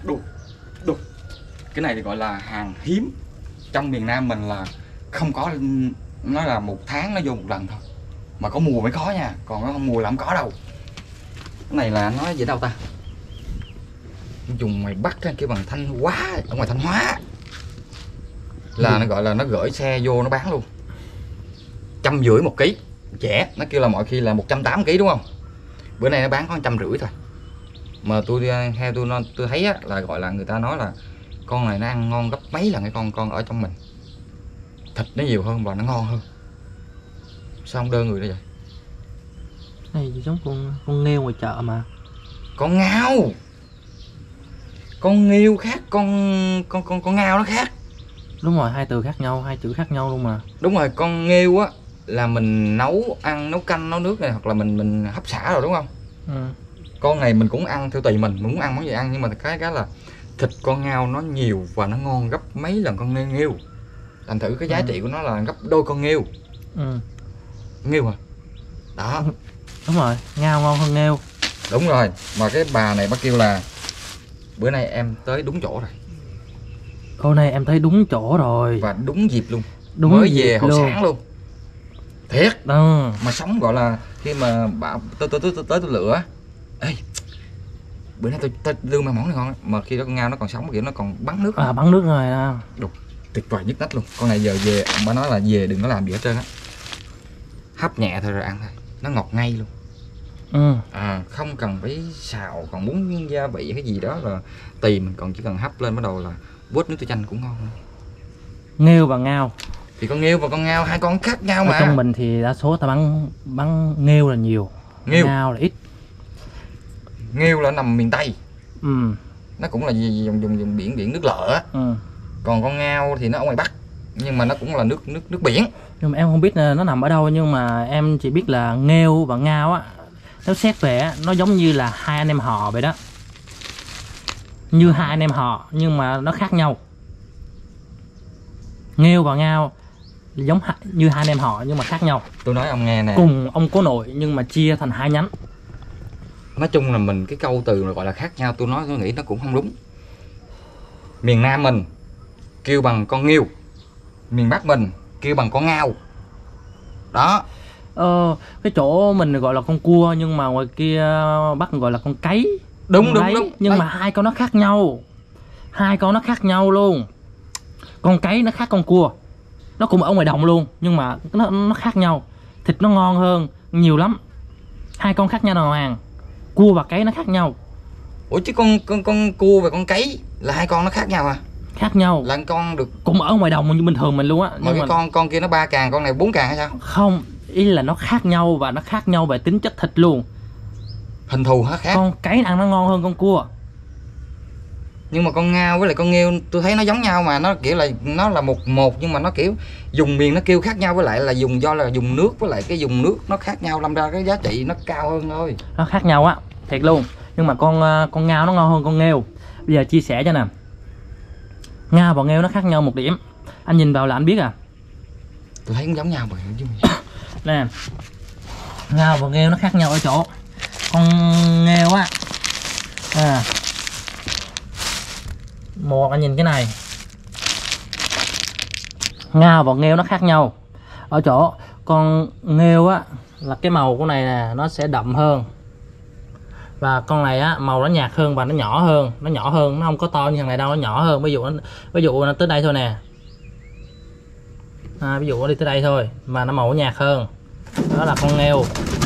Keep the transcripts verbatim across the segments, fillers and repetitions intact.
Đù, đù. Cái này thì gọi là hàng hiếm. Trong miền Nam mình là không có, nó là một tháng nó vô một lần thôi. Mà có mùa mới có nha, còn nó không mùa là không có đâu. Cái này là nó về đâu ta? Dùng ngoài Bắc kêu bằng Thanh Hóa, ở ngoài Thanh Hóa là ừ. Nó gọi là nó gửi xe vô nó bán luôn. Trăm rưỡi một ký. Trẻ, nó kêu là mọi khi là một trăm tám mươi ký đúng không? Bữa nay nó bán có trăm rưỡi thôi. Mà tôi theo tôi tôi thấy á, là gọi là người ta nói là con này nó ăn ngon gấp mấy lần cái con con ở trong mình. Thịt nó nhiều hơn và nó ngon hơn. Sao không đơn người đó vậy? Này giống con con nghêu ngoài chợ mà. Con ngao. Con nghêu khác, con con con con ngao nó khác. Đúng rồi, hai từ khác nhau, hai chữ khác nhau luôn mà. Đúng rồi, con nghêu á là mình nấu ăn, nấu canh, nấu nước này, hoặc là mình mình hấp xả rồi đúng không? Ừ. Con này mình cũng ăn theo tùy mình, mình muốn ăn món gì ăn, nhưng mà cái cái là thịt con ngao nó nhiều và nó ngon gấp mấy lần con nghêu. Thành thử cái giá ừ. trị của nó là gấp đôi con nghêu. Ừ. Nghêu à? Đó. Đúng rồi, ngao ngon hơn nghêu. Đúng rồi, mà cái bà này bác kêu là bữa nay em tới đúng chỗ rồi. Hôm nay em thấy đúng chỗ rồi. Và đúng dịp luôn. Đúng mới dịp về hồi luôn. sáng luôn. Thiệt. Ừ. Mà sống gọi là khi mà bà tôi tôi tôi tới tôi lựa. Ê, bữa nay tôi tôi đưa mà món này ngon. Mà khi đó con ngao nó còn sống kiểu nó còn bắn nước. À, bắn nước rồi à. Đúng, tuyệt vời nhất nách luôn. Con này giờ về ông bà nói là về đừng có làm gì hết trơn á. Hấp nhẹ thôi rồi ăn thôi. Nó ngọt ngay luôn. Ừ. À, không cần phải xào, còn muốn gia vị cái gì đó là tùy mình, còn chỉ cần hấp lên bắt đầu là bớt nước tiêu chanh cũng ngon nữa. Nghêu và ngao thì con nghêu và con ngao hai con khác nhau mà. Ở trong mình thì đa số ta bắn bắn nghêu là nhiều, nghêu. Ngao là ít. Nghêu là nằm miền Tây. Ừ. Nó cũng là gì dùng dùng dùng biển biển nước lợ á. Ừ. Còn con ngao thì nó ở ngoài Bắc, nhưng mà nó cũng là nước nước nước biển. Nhưng mà em không biết nó nằm ở đâu, nhưng mà em chỉ biết là nghêu và ngao á, nếu xét về á, nó giống như là hai anh em họ vậy đó. Như hai anh em họ nhưng mà nó khác nhau. Nghêu và ngao giống như hai anh em họ nhưng mà khác nhau. Tôi nói ông nghe nè, cùng ông cố nội nhưng mà chia thành hai nhánh. Nói chung là mình cái câu từ gọi là khác nhau, tôi nói tôi nghĩ nó cũng không đúng. Miền Nam mình kêu bằng con nghêu, miền Bắc mình kêu bằng con ngao. Đó. Ờ, cái chỗ mình gọi là con cua, nhưng mà ngoài kia Bắc gọi là con cấy. Đúng con đúng đấy. đúng. Nhưng đấy. mà hai con nó khác nhau. Hai con nó khác nhau luôn. Con cấy nó khác con cua. Nó cũng ở ngoài đồng luôn, nhưng mà nó nó khác nhau. Thịt nó ngon hơn nhiều lắm. Hai con khác nhau nào hoàng. Cua và cấy nó khác nhau. Ủa chứ con con con cua và con cấy là hai con nó khác nhau à? Khác nhau. Là con được cũng ở ngoài đồng như bình thường mình luôn á. Mà nhưng cái mà con con kia nó ba càng, con này bốn càng hay sao? Không, ý là nó khác nhau và nó khác nhau về tính chất thịt luôn. Hình thù hả khác? Con cấy ăn nó ngon hơn con cua. Nhưng mà con ngao với lại con nghêu tôi thấy nó giống nhau mà, nó kiểu là nó là một một nhưng mà nó kiểu dùng miền nó kêu khác nhau, với lại là dùng do là dùng nước với lại cái dùng nước nó khác nhau, đâm ra cái giá trị nó cao hơn thôi. Nó khác nhau á, thiệt luôn. Nhưng mà con con ngao nó ngon hơn con nghêu. Bây giờ chia sẻ cho nè. Ngao và nghêu nó khác nhau một điểm. Anh nhìn vào là anh biết à. Tôi thấy cũng giống nhau mà. Nè, ngao và nghêu nó khác nhau ở chỗ con nghêu á, à, một anh nhìn cái này, ngao và nghêu nó khác nhau ở chỗ con nghêu á là cái màu của này nè nó sẽ đậm hơn, và con này á màu nó nhạt hơn và nó nhỏ hơn, nó nhỏ hơn, nó không có to như thằng này đâu, nó nhỏ hơn. Ví dụ nó ví dụ nó tới đây thôi nè, à, ví dụ nó đi tới đây thôi mà nó màu nó nhạt hơn. Đó là con nghêu,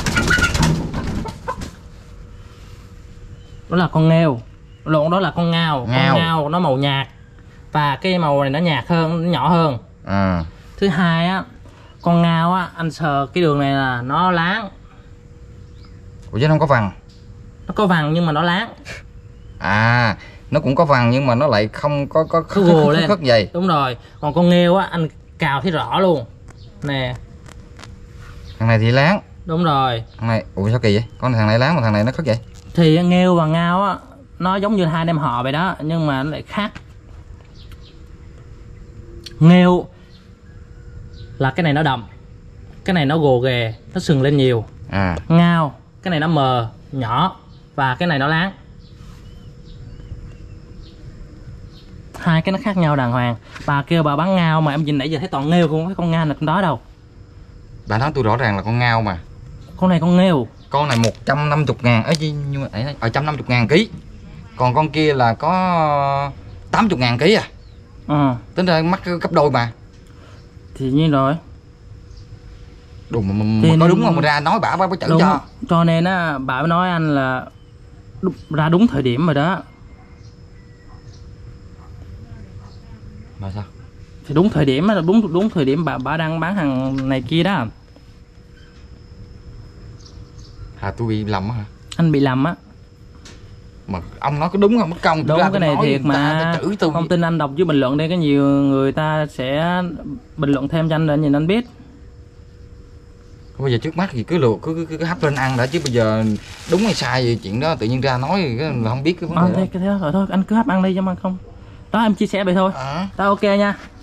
đó là con nghêu lộn đó là con ngao. ngao. Con ngao nó màu nhạt và cái màu này nó nhạt hơn, nó nhỏ hơn. À. Thứ hai á, con ngao á anh sờ cái đường này là nó láng. Ủa chứ nó không có vằn? Nó có vằn nhưng mà nó láng. À, nó cũng có vằn nhưng mà nó lại không có có khớp gồ lên. Khớp vậy. Đúng rồi. Còn con nghêu á anh cào thấy rõ luôn nè. Thằng này thì láng. Đúng rồi. Thằng này, ủa sao kỳ vậy? Con thằng này láng mà thằng này nó khớp vậy? Thì nghêu và ngao á nó giống như hai anh em họ vậy đó, nhưng mà nó lại khác. Nghêu là cái này nó đậm, cái này nó gồ ghề, nó sừng lên nhiều. À. Ngao cái này nó mờ, nhỏ và cái này nó láng. hai cái nó khác nhau đàng hoàng. Bà kêu bà bán ngao mà em nhìn nãy giờ thấy toàn nghêu, không thấy con ngao nào trong đó đâu. Bà nói tôi rõ ràng là con ngao mà. Con này con nghêu. Con này một trăm năm mươi ngàn ấy, nhưng mà ở một trăm năm mươi ngàn ký. Còn con kia là có tám mươi ngàn ký à. Ờ. Tính ra mắc gấp đôi mà. Thì nhiên rồi. Đúng mà, mà, Thì mà có nên- đúng không, mà ra nói bả bả chữ Đúng. cho. Cho nên á bà mới nói anh là đúng, ra đúng thời điểm rồi đó. Mà sao? Thì đúng thời điểm á, là đúng đúng thời điểm bà bà đang bán hàng này kia đó. Hà tôi bị lầm á hả? Anh bị lầm á. Mà ông nói có đúng không, mất công Đúng, ra cái tôi này nói thiệt người ta, mà. ta chửi tôi. Không tin anh đọc dưới bình luận đây, có nhiều người ta sẽ bình luận thêm cho anh để nhìn anh biết. Bây giờ trước mắt thì cứ luộc cứ, cứ, cứ hấp lên ăn đã, chứ bây giờ đúng hay sai gì chuyện đó tự nhiên ra nói thì cái là không biết cái vấn Ờ, đề thế, đó. thế rồi thôi anh cứ hấp ăn đi cho mà không. Đó em chia sẻ vậy thôi. À. Đó ok nha.